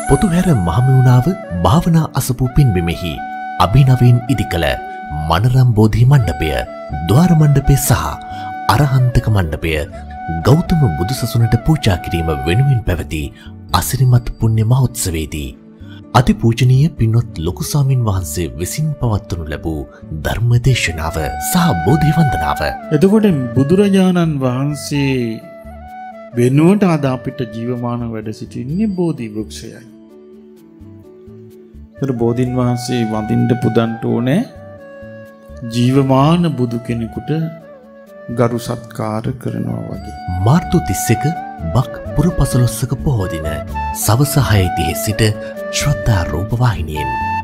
පොතුහැර මහමෙවුනාව භාවනා අසපු පින්බිමෙහි අභිනවයෙන් ඉදිකළ මනරම් බෝධි මණ්ඩපය, ද්වාර මණ්ඩපය සහ අරහන්තක මණ්ඩපය ගෞතම බුදුසසුනට පූජා කිරීම වෙනුවෙන් පැවති අසිරිමත් පුණ්‍ය මහෝත්සවයේදී අතිපූජනීය පින්වත් ලොකු ස්වාමින් වහන්සේ විසින් පවත්වනු ලැබූ ධර්ම දේශනාව සහ බෝධි වන්දනාව. එතකොට බුදුරජාණන් වහන්සේ වෙනුවට අද අපිට ජීවමාන වැඩ සිටින්නේ බෝධි වෘක්ෂයයි. ඒතර බෝධින් වහන්සේ වඳින්න පුදන්ට ඕනේ ජීවමාන බුදු කෙනෙකුට ගරු සත්කාර කරනවා වගේ. මාර්තු 31 බක් පුර 15ක පොහෝ දින සවස 6:30 සිට ශ්‍රද්ධා රූප වාහිනියෙන්